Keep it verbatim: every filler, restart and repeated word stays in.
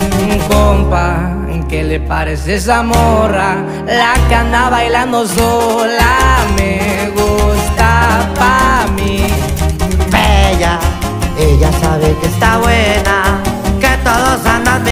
Compa, ¿qué le parece esa morra? La que anda bailando sola me gusta pa' mí. Bella, ella sabe que está buena.